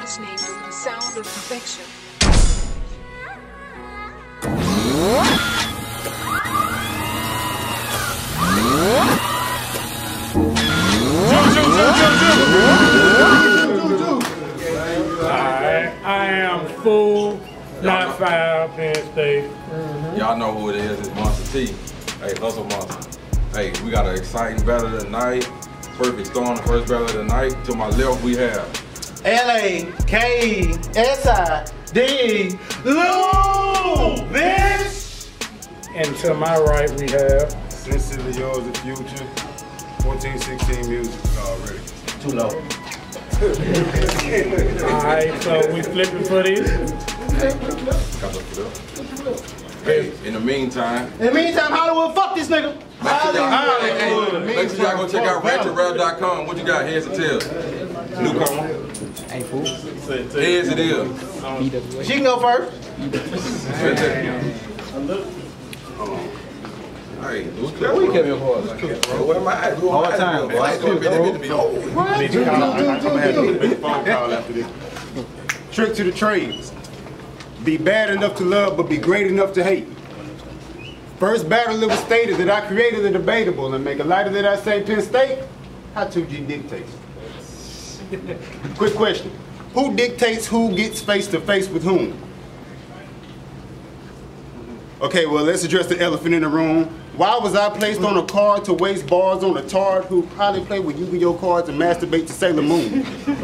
was named over the sound of perfection. Alright, I am Fool, not Foul, Penn State. Y'all know who it is, it's Monster T. Hey, Hustle Monster. Hey, we got an exciting battle tonight. Perfect Storm, the first battle of the night. To my left, we have L-A-K-E-S-I-D, Lou, bitch! And to my right, we have Sincerely yours, the future. 1416 music already. Too low. Alright, so we flipping for this. Hey, in the meantime, Hollywood, fuck this nigga. make sure y'all go check out RatchetRap.com. What you got? Heads or tails? Newcomer. Hey, fool. Heads it is. She can go first. Hey, We kept your horse. what am I doing? All the time, boy. I'm gonna have to make a phone call after this. Trick to the trades. Be bad enough to love, but be great enough to hate. First battle, it was stated that I created the debatable, and make a light of that I say Penn State, how 2G dictates. Quick question. Who dictates who gets face to face with whom? Okay, well, let's address the elephant in the room. Why was I placed on a card to waste bars on a tard who probably played with Yu-Gi-Oh cards and masturbate to Sailor Moon?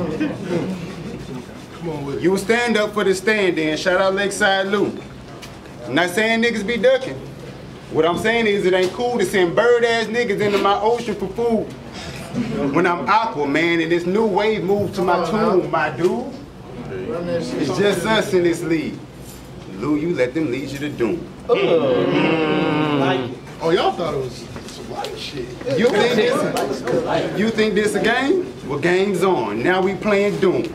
You will stand up for the stand-in. Shout out Lakeside Lou. I'm not saying niggas be ducking. What I'm saying is it ain't cool to send bird-ass niggas into my ocean for food. When I'm Aquaman and this new wave moves to my tomb, my dude. It's just us in this league. Lou, you let them lead you to doom. Oh, y'all thought it was some light shit. You think this a game? Well, game's on. Now we playing Doom.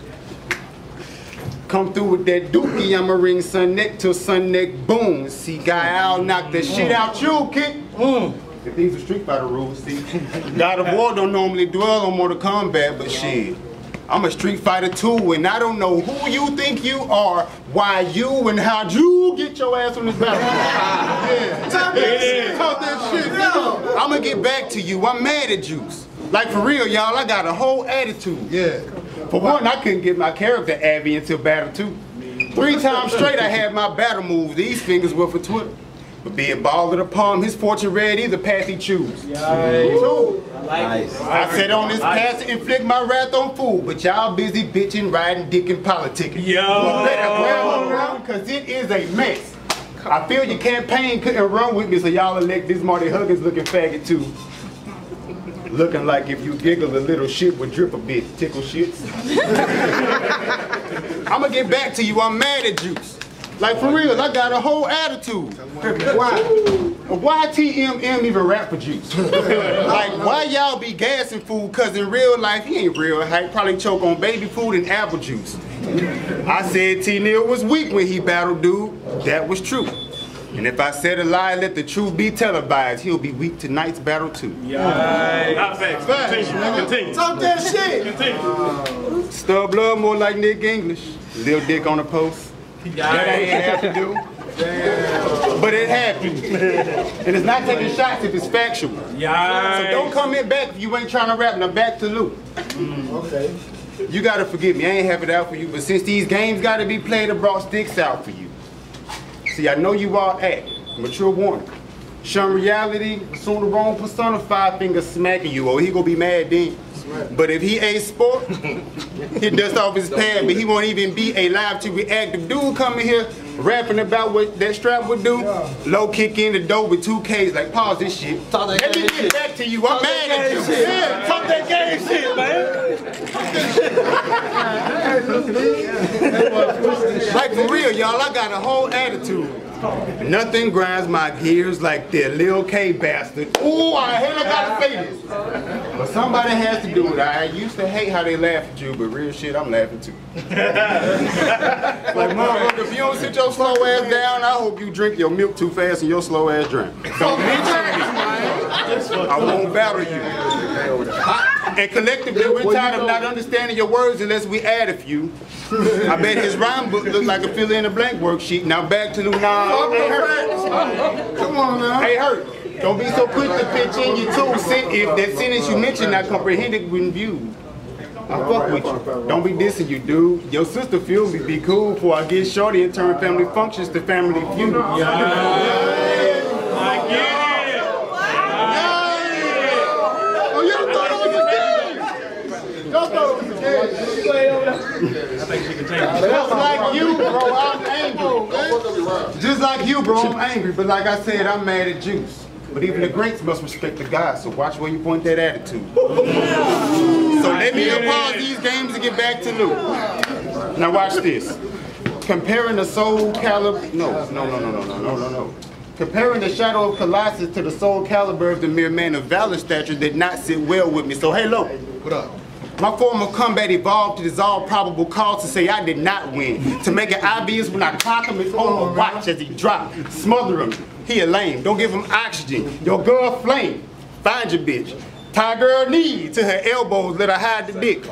Come through with that dookie, I'ma ring sun neck till sun neck boom. See, guy, I'll knock the shit out you, kid. If these are Street Fighter rules, see. God of War don't normally dwell on Mortal Kombat, but shit. I'm a Street Fighter too, and I don't know who you think you are, why you, and how'd you get your ass on this battlefield. Talk that shit. I'ma get back to you. I'm mad at Juice. Like for real, y'all, I got a whole attitude. Yeah. For one, I couldn't get my character Abby until battle 2. 3 times straight I had my battle moves. These fingers were for Twitter. But be it ball of the palm, his fortune read either path he choose. Nice. I said on this path to inflict my wrath on fool, but y'all busy bitching, riding, dick, and politicking. Yo. Because it is a mess. I feel your campaign couldn't run with me, so y'all elect this Marty Huggins looking faggot too. Looking like if you giggle a little shit would drip a bit, tickle shits. I'ma get back to you, I'm mad at Juice. Like for real, I got a whole attitude. Why TMM even rap for Juice? Like why y'all be gassing food, cause in real life he ain't real hype, probably choke on baby food and apple juice. I said T-Neil was weak when he battled dude, that was true. And if I said a lie, let the truth be televised, he'll be weak tonight's battle too. Not facts. Continue. Talk that shit. Continue. Stub blood more like Nick English. Lil dick on the post. That ain't have to do. But it happened. And it's not taking shots if it's factual. So don't come in back if you ain't trying to rap. Now back to Lou. Okay. You gotta forgive me, I ain't have it out for you, but since these games gotta be played, I brought sticks out for you. See, I know you all act. Mature warning. Shun reality, soon the wrong persona, 5 fingers smacking you, or he gonna be mad then. But if he ain't sport, he dust off his pad, but he won't even be a live to reactive dude coming here rapping about what that strap would do. Low kick in the door with 2 Ks, like pause this shit. Let me get back to you, I'm mad at you. Yeah, talk that game shit, man. Like for real, y'all, I got a whole attitude. Nothing grinds my gears like that Lil K bastard. Ooh, I hate I gotta say this. But somebody has to do it. I used to hate how they laugh at you, but real shit, I'm laughing too. Like, motherfucker, if you don't sit your slow ass down, I hope you drink your milk too fast and your slow ass drink. Don't mention me. I won't battle you. And collectively, we're tired of not understanding your words unless we add a few. I bet his rhyme book looked like a fill-in-the-blank worksheet. Now back to Nah, hey, Hurt. Come on now. Hey, Hurt. Don't be so quick to pitch in your 2 cents if that sentence you mentioned not comprehended when viewed. I fuck with you. Don't be dissing you, dude. Your sister feel me be cool before I get shorty and turn family functions to family feud. I get it. Oh, y'all thought it was a game. Y'all thought it was a game. I think she can take it. Just like you, bro, I'm angry. Just like you, bro, I'm angry. But like I said, I'm mad at Juice. But even the greats must respect the God, so watch where you point that attitude. So let me pause these games and get back to Luke. Now watch this. Comparing the soul caliber, no. Comparing the shadow of Colossus to the soul caliber of the mere man of valor stature did not sit well with me. So hey, Lo. What up? My form of combat evolved to dissolve probable cause to say I did not win. To make it obvious when I clock him, it's on the watch as he drop. Smother him. He a lame. Don't give him oxygen. Your girl flame. Find your bitch. Tie girl knee to her elbows. Let her hide the dick.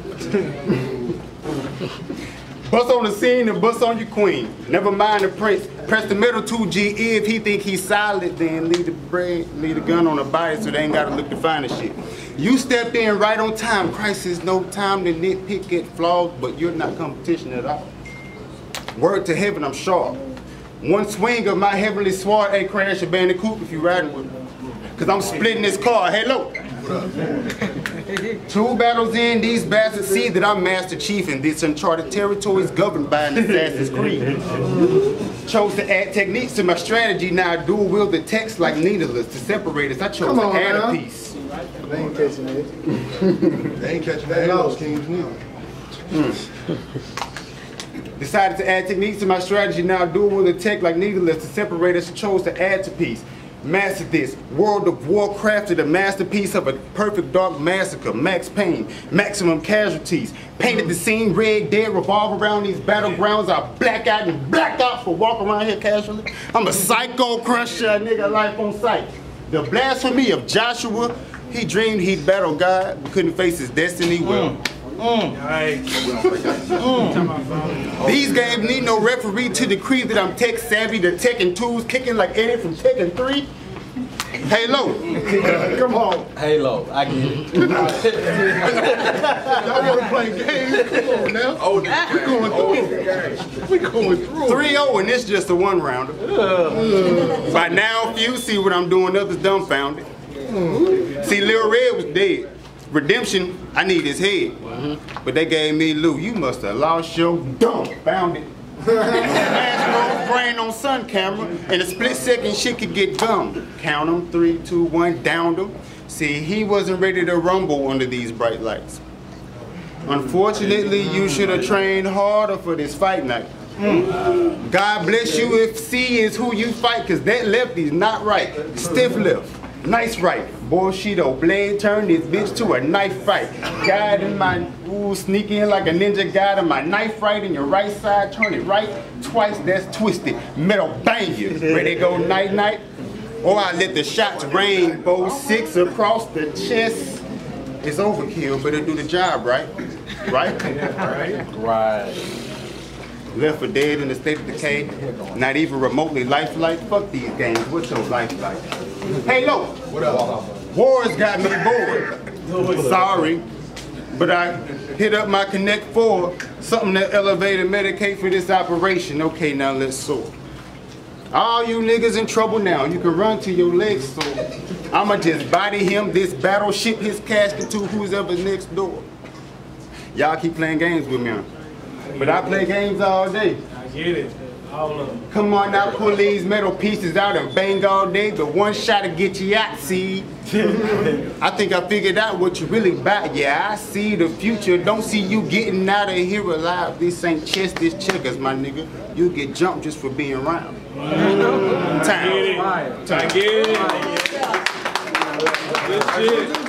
Bust on the scene and bust on your queen. Never mind the prince. Press the middle 2G. If he think he's solid, then leave the gun on the body so they ain't gotta look to find the shit. You stepped in right on time. Crisis, no time to nitpick, get flawed, but you're not competition at all. Word to heaven, I'm sharp. One swing of my heavenly sword, hey, crash a bandicoot if you riding with me. Cause I'm splitting this car, hello. 2 battles in, these bastards see that I'm Master Chief in this uncharted territories governed by an Assassin's Creed. Chose to add techniques to my strategy, now I dual wield the text like needleless to separate us. I chose to add a piece. They ain't catching that. They ain't catching that. Those Kings neither. Decided to add techniques to my strategy, now dual with the tech like needleless to separate us, chose to add to piece. Mastered this. World of Warcraft, the masterpiece of a perfect dark massacre. Max Payne, maximum casualties. Painted the scene red, dead, revolve around these battlegrounds. I black out and black out for walk around here casually. I'm a psycho crusher, a nigga life on sight. The blasphemy of Joshua, he dreamed he'd battle God, but couldn't face his destiny well. These games need no referee to decree that I'm tech savvy. The Tekken 2's kicking like Eddie from Tekken 3. Halo. Come on. Halo, I get it. Y'all want to play games? Come on now. Oh, we going through. 3-0 and it's just a 1-rounder. By now, few see what I'm doing, others dumbfounded. See, Lil Red was dead. Redemption, I need his head. But they gave me Lou. You must have lost your dumbfounded. Smash brain on sun camera. In a split second, shit could get gummed. Count them, 3, 2, 1, downed them. See, he wasn't ready to rumble under these bright lights. Unfortunately, you should have trained harder for this fight night. God bless you if C is who you fight, cause that left is not right. Stiff left. Nice right. Bushido blade turn this bitch to a knife fight. Guide in my sneak in like a ninja guide in my knife right in your right side, turn it right twice, that's twisted. Metal bang you. Ready to go night night? Or I let the shots rain, bow 6 across the chest. It's overkill, but it'll do the job, right? Right? Right. Left for dead in a state of decay, not even remotely lifelike. Fuck these games, what's your life like? Hey, Lo, What up? Wars got me bored. Sorry, but I hit up my Connect 4, something that elevated Medicaid for this operation. Okay, now let's soar. All you niggas in trouble now, you can run till your legs sore. I'ma just body him, this battle, ship his casket to who's ever next door. Y'all keep playing games with me, huh? But I play games all day. I get it. All of them. Come on now, pull these metal pieces out and bang all day, but one shot to get you out, see? I think I figured out what you really about. Yeah, I see the future. Don't see you getting out of here alive. This ain't chess, this checkers, my nigga. You get jumped just for being around. Time. I get it. Good shit.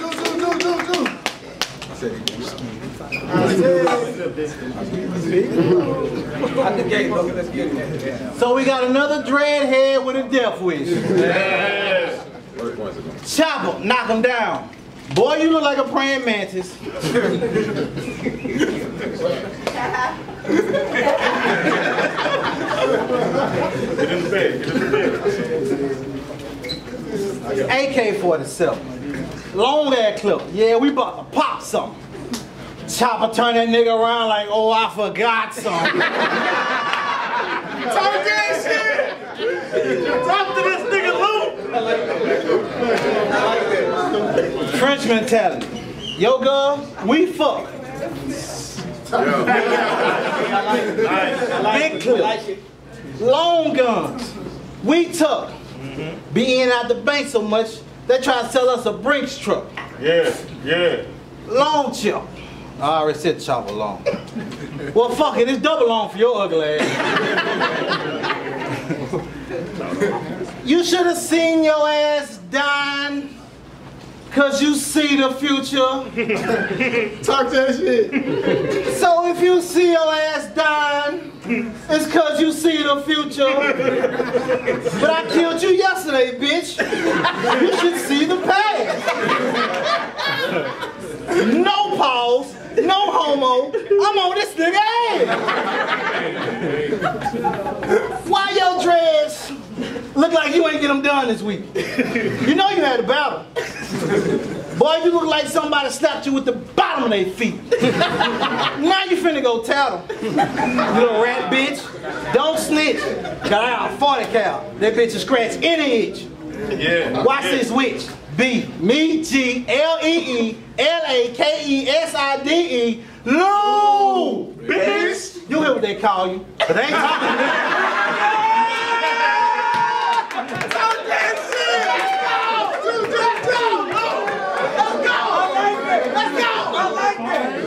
So we got another dreadhead with a death wish. Chopper, knock him down. Boy, you look like a praying mantis. Get in the bed. Get in the bed. AK-47. Long ass clip. Yeah, we about to pop something. Chopper turn that nigga around like, oh, I forgot something. Talk that shit! Talk to this nigga Lou! French mentality. Yo, girl, we fuck. Big clip. Long guns. We tuck. Be in and out the bank so much, they try to sell us a Brinks truck. Yeah, yeah. Long chip. I already said chopper long. Well, fuck it, it's double long for your ugly ass. You should have seen your ass dying, cause you see the future. Talk that shit. So if you see your ass dying, it's cause you see the future. But I killed you yesterday, bitch. You should see the past. No pause, no homo. I'm on this nigga ass. Why your dreads look like you ain't get them done this week? You know you had a battle. Boy, you look like somebody slapped you with the bottom of their feet. Now you finna go tell them. You little rat bitch. Don't snitch. Got out 40 cal. That bitch will scratch any itch. Yeah. Watch this witch. B. Me, G, L-E-E, L-A-K-E-S-I-D-E, Lou! Bitch! You hear what they call you, but they ain't talking to me. Talk that shit! Let's go! Let's go! I like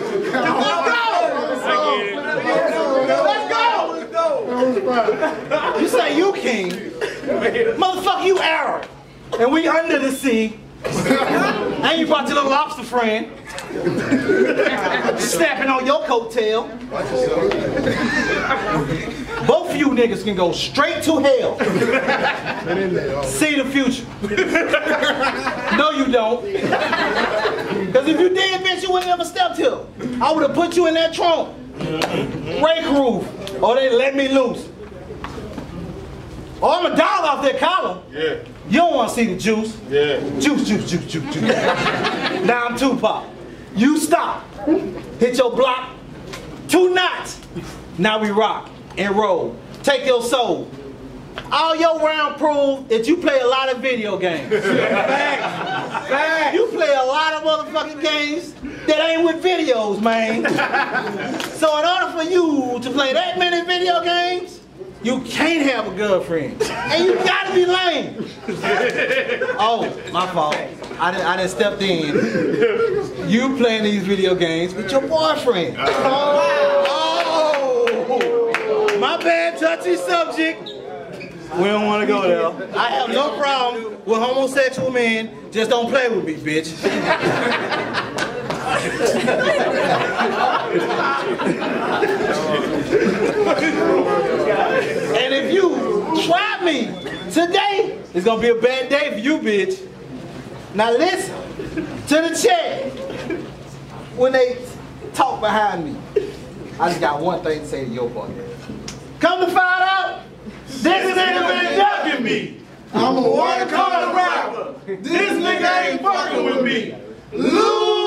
that! You say you king. Motherfucker, you Arab. And we under the sea. And you brought your little lobster friend. Snapping on your coattail. Both of you niggas can go straight to hell. See the future. No, you don't. Because if you did, bitch, you would never stepped here. I would have put you in that trunk. Rake roof. Or they let me loose. Or I'm a dog off their collar. Yeah. You don't want to see the juice. Yeah. Juice. Now I'm Tupac. You stop. Hit your block. 2 knots. Now we rock and roll. Take your soul. All your round prove that you play a lot of video games. Fact. You play a lot of motherfucking games that ain't with videos, man. So in order for you to play that many video games, you can't have a girlfriend. And you gotta be lame. Oh, my fault. I done stepped in. You playing these video games with your boyfriend. Oh, my bad, touchy subject. We don't want to go there. I have no problem with homosexual men. Just don't play with me, bitch. And if you try me today, it's gonna be a bad day for you, bitch. Now listen to the chat when they talk behind me. I just got one thing to say to your boy. Come to find out, this nigga been ducking me. I'm a watercolor rapper. This nigga ain't fucking with me. Lou!